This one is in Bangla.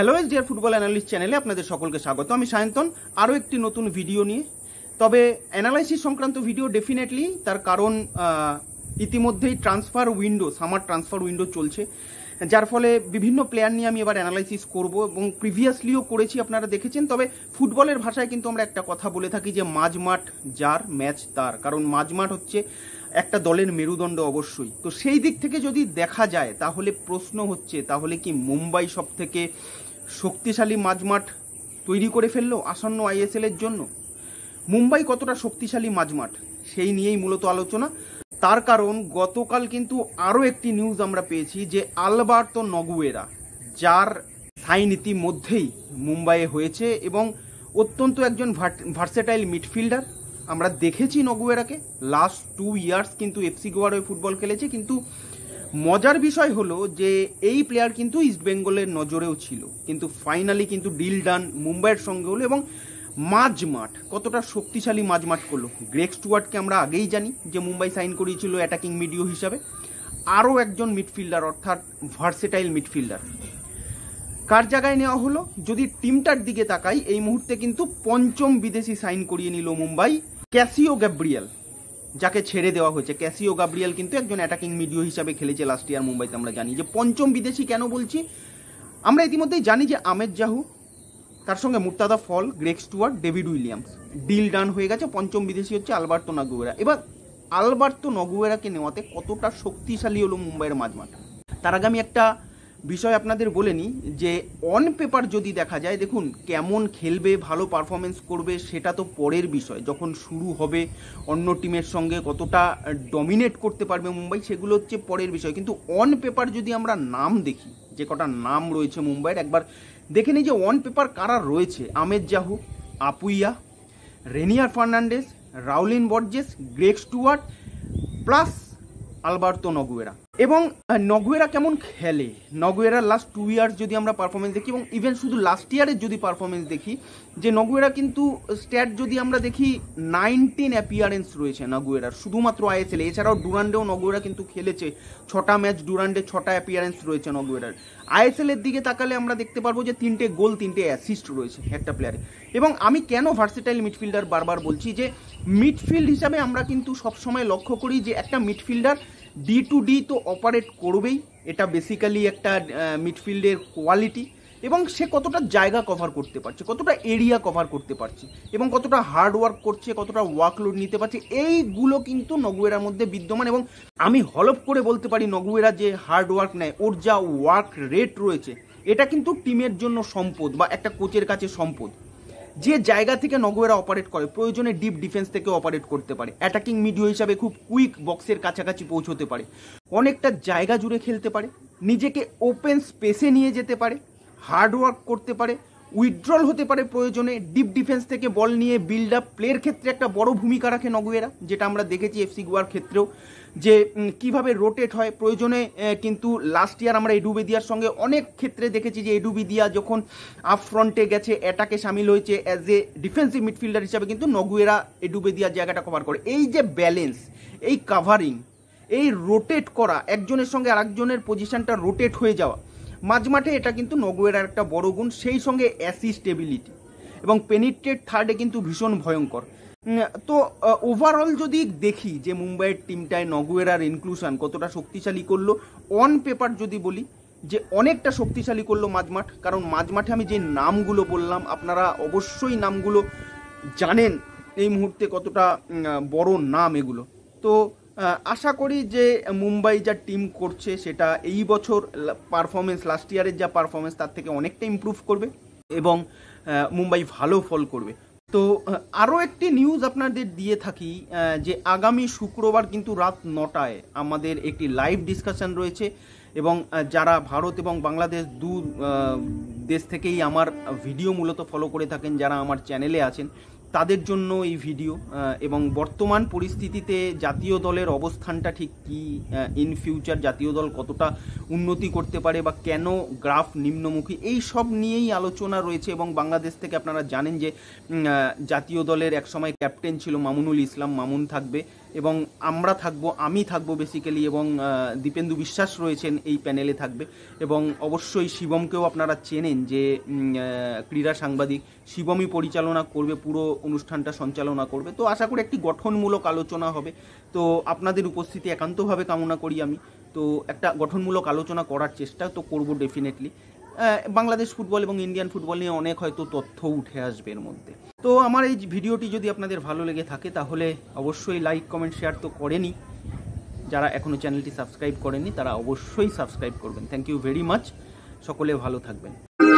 হ্যালো ডিয়ার ফুটবল অ্যানালিস্ট চ্যানেলে আপনাদের সকলকে স্বাগত। আমি সায়ন্তন আরও একটি নতুন ভিডিও নিয়ে। তবে অ্যানালাইসিস সংক্রান্ত ভিডিও ডেফিনেটলি, তার কারণ ইতিমধ্যেই সামার ট্রান্সফার উইন্ডো চলছে, যার ফলে বিভিন্ন প্লেয়ার নিয়ে আমি এবার অ্যানালাইসিস করব এবং প্রিভিয়াসলিও করেছি, আপনারা দেখেছেন। তবে ফুটবলের ভাষায় কিন্তু আমরা একটা কথা বলে থাকি যে মাঝমাঠ যার ম্যাচ তার, কারণ মাঝমাঠ হচ্ছে একটা দলের মেরুদণ্ড অবশ্যই। তো সেই দিক থেকে যদি দেখা যায় তাহলে প্রশ্ন হচ্ছে, তাহলে কি মুম্বাই সব থেকে শক্তিশালী মাঝমাঠ তৈরি করে ফেললো আসন্ন আইএসএল এর জন্য? মুম্বাই কতটা শক্তিশালী মাঝমাঠ সেই নিয়েই মূলত আলোচনা। তার কারণ গতকাল কিন্তু আরও একটি নিউজ আমরা পেয়েছি যে আলবার্তো নগুয়েরা, যার সাইন ইতিমধ্যেই মুম্বাইয়ে হয়েছে এবং অত্যন্ত একজন ভার্সেটাইল মিডফিল্ডার। আমরা দেখেছি নগুয়েরাকে লাস্ট 2 ইয়ার্স কিন্তু এফসি গোয়ার হয়ে ফুটবল খেলেছে, কিন্তু মজার বিষয় হলো যে এই প্লেয়ার কিন্তু ইস্টবেঙ্গলের নজরেও ছিল, কিন্তু ফাইনালি কিন্তু ডিল ডান মুম্বাইয়ের সঙ্গে হলো। এবং মাঝমাঠ কতটা শক্তিশালী মাঝমাঠ করলো, গ্রেগ স্টুয়ার্টকে আমরা আগেই জানি যে মুম্বাই সাইন করিয়েছিল অ্যাটাকিং মিডিও হিসাবে। আরও একজন মিডফিল্ডার, অর্থাৎ ভার্সেটাইল মিডফিল্ডার, কার জায়গায় নেওয়া হলো? যদি টিমটার দিকে তাকাই, এই মুহূর্তে কিন্তু পঞ্চম বিদেশি সাইন করিয়ে নিল মুম্বাই, ক্যাসিও গ্যাব্রিয়েল, যাকে ছেড়ে দেওয়া হয়েছে। ক্যাসিও গ্যাব্রিয়েল কিন্তু একজন অ্যাটাকিং মিডিও হিসাবে খেলেছে লাস্ট ইয়ার মুম্বাইতে। আমরা জানি যে পঞ্চম বিদেশি কেন বলছি, আমরা ইতিমধ্যেই জানি যে আহমেদ জাহু, তার সঙ্গে Mourtada Fall, Greg Stewart, David Williams, deal done হয়ে গেছে। পঞ্চম বিদেশি হচ্ছে আলবার্তো নগুয়েরা। এবার আলবার্তো নগুয়েরাকে নেওয়াতে কতটা শক্তিশালী হলো মুম্বাইয়ের মাঝমাঠ, তার আগে আমি একটা বিষয় আপনাদের বলে নিই যে অন পেপার যদি দেখা যায়, দেখুন কেমন খেলবে, ভালো পারফরমেন্স করবে সেটা তো পরের বিষয়, যখন শুরু হবে অন্য টিমের সঙ্গে কতটা ডমিনেট করতে পারবে মুম্বাই সেগুলো হচ্ছে পরের বিষয়। কিন্তু অন পেপার যদি আমরা নাম দেখি, যে কটা নাম রয়েছে মুম্বাইয়ের, একবার দেখে নিই যে অন পেপার কারা রয়েছে। Ahmed Jahouh, Apuia, Rainier Fernandes, Rowllin Borges, Greg Stewart plus Alberto Noguera. এবং নগুয়েরা কেমন খেলে, নগুয়েরার লাস্ট 2 ইয়ার্স যদি আমরা পারফরমেন্স দেখি, এবং ইভেন শুধু লাস্ট ইয়ারের যদি পারফরমেন্স দেখি, যে নগুয়েরা কিন্তু স্ট্যাট যদি আমরা দেখি 19 অ্যাপিয়ারেন্স রয়েছে নগুয়েরার শুধুমাত্র আইএসএল। এছাড়াও ডুরান্ডেও নগুয়েরা কিন্তু খেলেছে 6টা ম্যাচ, ডুরান্ডে 6টা অ্যাপিয়ারেন্স রয়েছে নগুয়েরার। আইএসএল এর দিকে তাকালে আমরা দেখতে পারবো যে 3টে গোল 3টে অ্যাসিস্ট রয়েছে একটা প্লেয়ারে। এবং আমি কেন ভার্সেটাইল মিডফিল্ডার বারবার বলছি, যে মিডফিল্ড হিসাবে আমরা কিন্তু সবসময় লক্ষ্য করি যে একটা মিডফিল্ডার ডি টু ডি তো অপারেট করবেই, এটা বেসিক্যালি একটা মিডফিল্ডের কোয়ালিটি। এবং সে কতটা জায়গা কভার করতে পারছে, কতটা এরিয়া কভার করতে পারছে, এবং কতটা হার্ড ওয়ার্ক করছে, কতটা ওয়ার্কলোড নিতে পারছে, এইগুলো কিন্তু নগুয়েরার মধ্যে বিদ্যমান। এবং আমি হলফ করে বলতে পারি নগুয়েরা যে হার্ড ওয়ার্ক নেয়, ওর যা ওয়ার্ক রেট রয়েছে, এটা কিন্তু টিমের জন্য সম্পদ বা একটা কোচের কাছে সম্পদ। যে জায়গা থেকে নগুয়েরা অপারেট করে, প্রয়োজনে ডিপ ডিফেন্স থেকে অপারেট করতে পারে, অ্যাটাকিং মিডিও হিসাবে খুব কুইক বক্সের কাছাকাছি পৌঁছতে পারে, অনেকটা জায়গা জুড়ে খেলতে পারে, নিজেকে ওপেন স্পেসে নিয়ে যেতে পারে, হার্ড ওয়ার্ক করতে পারে, উইথড্রল হতে পারে প্রয়োজনে, ডিপ ডিফেন্স থেকে বল নিয়ে বিল্ড আপ প্লের ক্ষেত্রে একটা বড় ভূমিকা রাখে নগুয়েরা, যেটা আমরা দেখেছি এফসি গোয়ার ক্ষেত্রেও যে কিভাবে রোটেট হয় প্রয়োজনে। কিন্তু লাস্ট ইয়ার আমরা এডুবেদিয়ার সঙ্গে অনেক ক্ষেত্রে দেখেছি যে এডুবেদিয়া যখন আপ ফ্রন্টে গেছে, অ্যাটাকে সামিল হয়েছে অ্যাজ এ ডিফেন্সিভ মিডফিল্ডার হিসাবে, কিন্তু নগুয়েরা এডুবেদিয়ার জায়গাটা কভার করে। এই যে ব্যালেন্স, এই কাভারিং, এই রোটেট করা, একজনের সঙ্গে আরেকজনের পজিশনটা রোটেট হয়ে যাওয়া মাঝমাঠে, এটা কিন্তু নগুয়েরার একটা বড় গুণ। সেই সঙ্গে অ্যাসিস্টেবিলিটি এবং পেনিট্রেট থার্ডে কিন্তু ভীষণ ভয়ঙ্কর। তো ওভারঅল যদি দেখি যে মুম্বাইয়ের টিমটায় নগুয়েরার ইনক্লুশন কতটা শক্তিশালী করলো, অন পেপার যদি বলি যে অনেকটা শক্তিশালী করলো মাঝমাঠ। কারণ মাঝমাঠে আমি যে নামগুলো বললাম, আপনারা অবশ্যই নামগুলো জানেন এই মুহূর্তে কতটা বড় নাম এগুলো। তো আশা করি যে মুম্বাই যা টিম করছে সেটা এই বছর পারফরমেন্স, লাস্ট ইয়ারের যা পারফরমেন্স তার থেকে অনেকটা ইমপ্রুভ করবে এবং মুম্বাই ভালো ফল করবে। তো আরও একটি নিউজ আপনাদের দিয়ে থাকি যে আগামী শুক্রবার কিন্তু রাত 9টায় আমাদের একটি লাইভ ডিসকাশন রয়েছে, এবং যারা ভারত এবং বাংলাদেশ দেশ থেকেই আমার ভিডিও মূলত ফলো করে থাকেন, যারা আমার চ্যানেলে আছেন, তাদের জন্য এই ভিডিও। এবং বর্তমান পরিস্থিতিতে জাতীয় দলের অবস্থানটা ঠিক কী, ইন ফিউচার জাতীয় দল কতটা উন্নতি করতে পারে বা কেন গ্রাফ নিম্নমুখী, এই সব নিয়েই আলোচনা রয়েছে। এবং বাংলাদেশ থেকে আপনারা জানেন যে জাতীয় দলের একসময় ক্যাপ্টেন ছিল মামুনুল ইসলাম, মামুন থাকবে, এবং আমরা থাকবো, আমি থাকবো বেসিক্যালি, এবং দীপেন্দু বিশ্বাস রয়েছেন এই প্যানেলে থাকবে, এবং অবশ্যই শিবমকেও আপনারা চেনেন যে ক্রীড়া সাংবাদিক, শিবমই পরিচালনা করবে, পুরো অনুষ্ঠানটা সঞ্চালনা করবে। তো আশা করি একটি গঠনমূলক আলোচনা হবে। তো আপনাদের উপস্থিতি একান্তভাবে কামনা করি আমি। তো একটা গঠনমূলক আলোচনা করার চেষ্টা তো করব ডেফিনেটলি। বাংলাদেশ ফুটবল এবং ইন্ডিয়ান ফুটবল নিয়ে অনেক হয়তো তথ্য উঠে আসবে এর মধ্যে। তো আমার এই ভিডিওটি যদি আপনাদের ভালো লেগে থাকে তাহলে অবশ্যই লাইক, কমেন্ট, শেয়ার তো করেনি। যারা এখনও চ্যানেলটি সাবস্ক্রাইব করেনি তারা অবশ্যই সাবস্ক্রাইব করবেন। Thank you very much. সকলে ভালো থাকবেন।